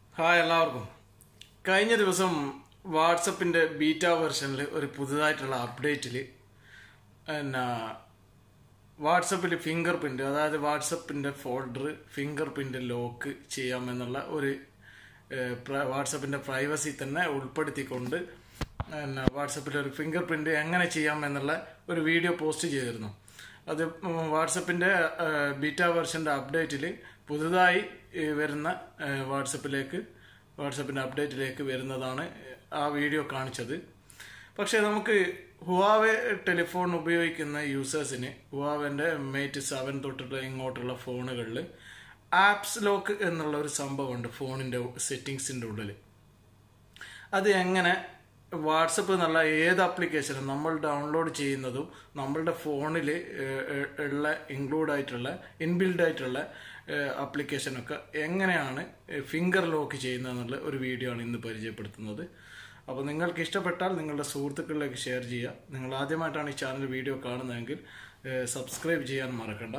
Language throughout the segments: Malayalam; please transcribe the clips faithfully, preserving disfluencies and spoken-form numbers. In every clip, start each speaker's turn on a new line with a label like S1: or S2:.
S1: ഹായ് എല്ലാവർക്കും. കഴിഞ്ഞ ദിവസം വാട്സപ്പിൻ്റെ ബീറ്റ വെർഷനിൽ ഒരു പുതുതായിട്ടുള്ള അപ്ഡേറ്റിൽ പിന്നെ വാട്സപ്പിൽ ഫിംഗർ പ്രിൻ്റ്, അതായത് വാട്സപ്പിൻ്റെ ഫോൾഡർ ഫിംഗർ പ്രിൻ്റ് ലോക്ക് ചെയ്യാമെന്നുള്ള ഒരു വാട്സപ്പിൻ്റെ പ്രൈവസി തന്നെ ഉൾപ്പെടുത്തിക്കൊണ്ട് പിന്നെ വാട്സപ്പിൽ ഒരു ഫിംഗർ പ്രിൻ്റ് എങ്ങനെ ചെയ്യാമെന്നുള്ള ഒരു വീഡിയോ പോസ്റ്റ് ചെയ്തിരുന്നു. അത് വാട്സപ്പിൻ്റെ ബീറ്റ വെർഷൻ്റെ അപ്ഡേറ്റിൽ പുതുതായി വരുന്ന വാട്സപ്പിലേക്ക് വാട്സപ്പിൻ്റെ അപ്ഡേറ്റിലേക്ക് വരുന്നതാണ് ആ വീഡിയോ കാണിച്ചത്. പക്ഷേ നമുക്ക് ഹുവാവേ ടെലിഫോൺ ഉപയോഗിക്കുന്ന യൂസേഴ്സിന് ഹുവാവേൻ്റെ മേറ്റ് സെവൻ തൊട്ടുള്ള ഇങ്ങോട്ടുള്ള ഫോണുകളിൽ ആപ്സ് ലോക്ക് എന്നുള്ള ഒരു സംഭവമുണ്ട് ഫോണിൻ്റെ സെറ്റിങ്സിൻ്റെ ഉള്ളിൽ. അത് എങ്ങനെ വാട്സപ്പ് എന്നുള്ള ഏത് ആപ്ലിക്കേഷനും നമ്മൾ ഡൗൺലോഡ് ചെയ്യുന്നതും നമ്മളുടെ ഫോണിൽ ഉള്ള ഇൻക്ലൂഡ് ആയിട്ടുള്ള ഇൻബിൽഡ് ആയിട്ടുള്ള ആപ്ലിക്കേഷനൊക്കെ എങ്ങനെയാണ് ഫിംഗർ ലോക്ക് ചെയ്യുന്നതെന്നുള്ള ഒരു വീഡിയോ ആണ് ഇന്ന് പരിചയപ്പെടുത്തുന്നത്. അപ്പോൾ നിങ്ങൾക്ക് ഇഷ്ടപ്പെട്ടാൽ നിങ്ങളുടെ സുഹൃത്തുക്കളിലേക്ക് ഷെയർ ചെയ്യുക. നിങ്ങൾ ആദ്യമായിട്ടാണ് ഈ ചാനൽ വീഡിയോ കാണുന്നതെങ്കിൽ സബ്സ്ക്രൈബ് ചെയ്യാൻ മറക്കണ്ട.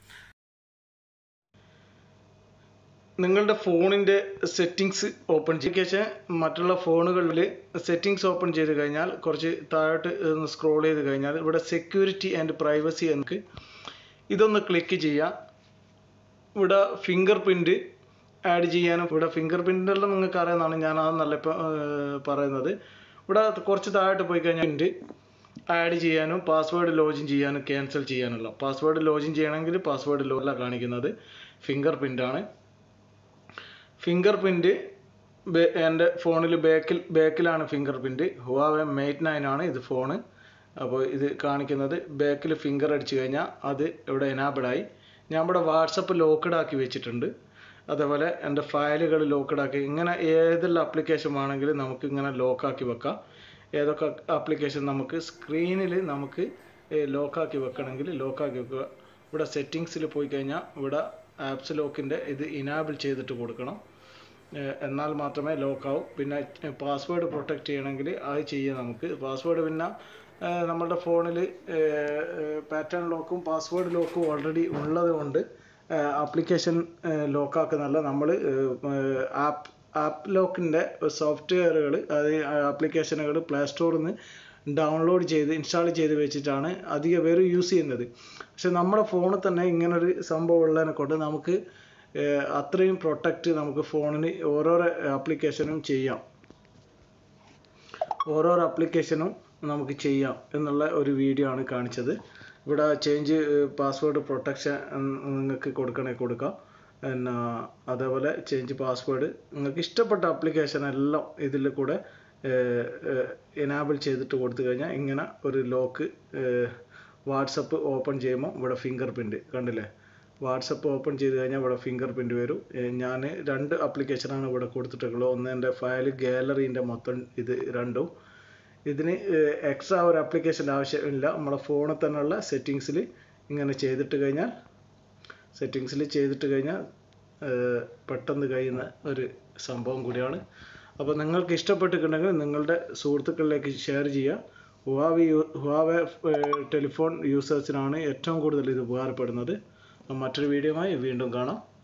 S1: നിങ്ങളുടെ ഫോണിൻ്റെ സെറ്റിങ്സ് ഓപ്പൺ ചെയ്ത് മറ്റുള്ള ഫോണുകളിൽ സെറ്റിങ്സ് ഓപ്പൺ ചെയ്ത് കഴിഞ്ഞാൽ കുറച്ച് താഴോട്ട് ഒന്ന് സ്ക്രോൾ ചെയ്ത് കഴിഞ്ഞാൽ ഇവിടെ സെക്യൂരിറ്റി ആൻഡ് പ്രൈവസി എന്നൊക്കെ ഇതൊന്ന് ക്ലിക്ക് ചെയ്യുക. ഇവിടെ ഫിംഗർ പ്രിൻ്റ് ആഡ് ചെയ്യാനും ഇവിടെ ഫിംഗർ പ്രിൻ്റെല്ലാം നിങ്ങൾക്ക് അറിയുന്നതാണ്, ഞാൻ അതെന്നല്ല ഇപ്പോൾ പറയുന്നത്. ഇവിടെ കുറച്ച് താഴോട്ട് പോയി കഴിഞ്ഞാൽ പ്രിൻ്റ് ആഡ് ചെയ്യാനും പാസ്വേഡ് ലോഗിൻ ചെയ്യാനും ക്യാൻസൽ ചെയ്യാനുള്ള പാസ്വേഡ് ലോഗിൻ ചെയ്യണമെങ്കിൽ പാസ്വേഡ് ലോഗല്ല കാണിക്കുന്നത് ഫിംഗർ പ്രിൻ്റാണ്. ഫിംഗർ പ്രിൻ്റ് എൻ്റെ ഫോണിൽ ബാക്കിൽ ബാക്കിലാണ് finger print. Huawei Mate nine ആണ് ഇത് ഫോണ്. അപ്പോൾ ഇത് കാണിക്കുന്നത് ബാക്കിൽ ഫിംഗർ അടിച്ചു കഴിഞ്ഞാൽ അത് ഇവിടെ എനാബിളായി. ഞാൻ ഇവിടെ വാട്സപ്പ് ലോക്ക്ഡ് ആക്കി വെച്ചിട്ടുണ്ട്. അതേപോലെ എൻ്റെ ഫയലുകൾ ലോക്ക്ഡ് ആക്കി, ഇങ്ങനെ ഏതെല്ലാം ആപ്ലിക്കേഷൻ വേണമെങ്കിലും നമുക്ക് ഇങ്ങനെ ലോക്കാക്കി വെക്കാം. ഏതൊക്കെ ആപ്ലിക്കേഷൻ നമുക്ക് സ്ക്രീനിൽ നമുക്ക് ലോക്കാക്കി വെക്കണമെങ്കിൽ ലോക്കാക്കി വെക്കുക. ഇവിടെ സെറ്റിങ്സിൽ പോയി കഴിഞ്ഞാൽ ഇവിടെ ആപ്സ് ലോക്കിൻ്റെ ഇത് ഇനാബിൾ ചെയ്തിട്ട് കൊടുക്കണം, എന്നാൽ മാത്രമേ ലോക്കാവും. പിന്നെ പാസ്വേഡ് പ്രൊട്ടക്റ്റ് ചെയ്യണമെങ്കിൽ അത് ചെയ്യാം നമുക്ക്. പാസ്വേഡ് പിന്നെ നമ്മളുടെ ഫോണിൽ പാറ്റേൺ ലോക്കും പാസ്വേഡ് ലോക്കും ഓൾറെഡി ഉള്ളത് കൊണ്ട് ആപ്ലിക്കേഷൻ ലോക്കാക്കുന്നല്ല. നമ്മൾ ആപ്പ് ആപ്പ് ലോക്കിൻ്റെ സോഫ്റ്റ്വെയറുകൾ, അത് ആപ്ലിക്കേഷനുകൾ പ്ലേ സ്റ്റോറിൽ നിന്ന് ഡൗൺലോഡ് ചെയ്ത് ഇൻസ്റ്റാൾ ചെയ്ത് വെച്ചിട്ടാണ് അധികം പേര് യൂസ് ചെയ്യുന്നത്. പക്ഷെ നമ്മുടെ ഫോണിൽ തന്നെ ഇങ്ങനൊരു സംഭവം ഉള്ളതിനെ കൊണ്ട് നമുക്ക് അത്രയും പ്രൊട്ടക്റ്റ് നമുക്ക് ഫോണിന് ഓരോരോ ആപ്ലിക്കേഷനും ചെയ്യാം ഓരോരോ ആപ്ലിക്കേഷനും നമുക്ക് ചെയ്യാം എന്നുള്ള ഒരു വീഡിയോ ആണ് കാണിച്ചത്. ഇവിടെ ചേഞ്ച് പാസ്വേഡ് പ്രൊട്ടക്ഷൻ നിങ്ങൾക്ക് കൊടുക്കണമെങ്കിൽ കൊടുക്കാം. പിന്നെ അതേപോലെ ചേഞ്ച് പാസ്വേഡ് നിങ്ങൾക്ക് ഇഷ്ടപ്പെട്ട ആപ്ലിക്കേഷൻ എല്ലാം ഇതിൽ കൂടെ എനാബിൾ ചെയ്തിട്ട് കൊടുത്തു കഴിഞ്ഞാൽ ഇങ്ങനെ ഒരു ലോക്ക് വാട്സപ്പ് ഓപ്പൺ ചെയ്യുമ്പോൾ ഇവിടെ ഫിംഗർ പ്രിൻ്റ് കണ്ടില്ലേ. വാട്സപ്പ് ഓപ്പൺ ചെയ്ത് കഴിഞ്ഞാൽ ഇവിടെ ഫിംഗർ പ്രിൻ്റ് വരും. ഞാൻ രണ്ട് ആപ്ലിക്കേഷനാണ് ഇവിടെ കൊടുത്തിട്ടുള്ളത്. ഒന്ന് എൻ്റെ ഫയൽ ഗാലറീൻ്റെ മൊത്തം ഇത് രണ്ടും. ഇതിന് എക്സ്ട്രാ ഒരു ആപ്ലിക്കേഷൻ്റെ ആവശ്യമില്ല. നമ്മുടെ ഫോണിൽ തന്നെയുള്ള സെറ്റിങ്സിൽ ഇങ്ങനെ ചെയ്തിട്ട് കഴിഞ്ഞാൽ സെറ്റിങ്സിൽ ചെയ്തിട്ട് കഴിഞ്ഞാൽ പെട്ടെന്ന് കഴിയുന്ന ഒരു സംഭവം കൂടിയാണ്. അപ്പോൾ നിങ്ങൾക്ക് ഇഷ്ടപ്പെട്ടിട്ടുണ്ടെങ്കിൽ നിങ്ങളുടെ സുഹൃത്തുക്കളിലേക്ക് ഷെയർ ചെയ്യുക. ഹുവാവേ ഹുവാവേ ടെലിഫോൺ യൂസേഴ്സിനാണ് ഏറ്റവും കൂടുതൽ ഇത് ഉപകാരപ്പെടുന്നത്. മറ്റൊരു വീഡിയോയുമായി വീണ്ടും കാണാം.